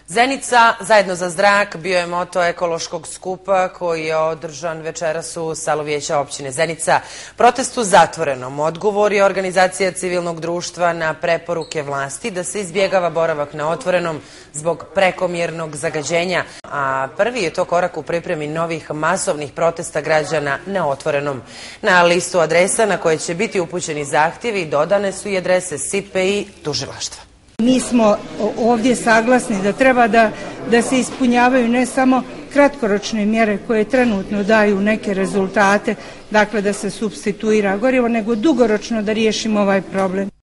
Zenica zajedno za zrak bio je moto ekološkog skupa koji je održan večeras u salu Vijeća općine Zenica. Protest u zatvorenom odgovor je organizacija civilnog društva na preporuke vlasti da se izbjegava boravak na otvorenom zbog prekomjernog zagađenja, a prvi je to korak u pripremi novih masovnih protesta građana na otvorenom. Na listu adresa na koje će biti upućeni zahtjevi dodane su i adrese SIPE i tužilaštva. Mi smo ovdje saglasni da treba da se ispunjavaju ne samo kratkoročne mjere koje trenutno daju neke rezultate, dakle da se supstituira gorivo, nego dugoročno da riješimo ovaj problem.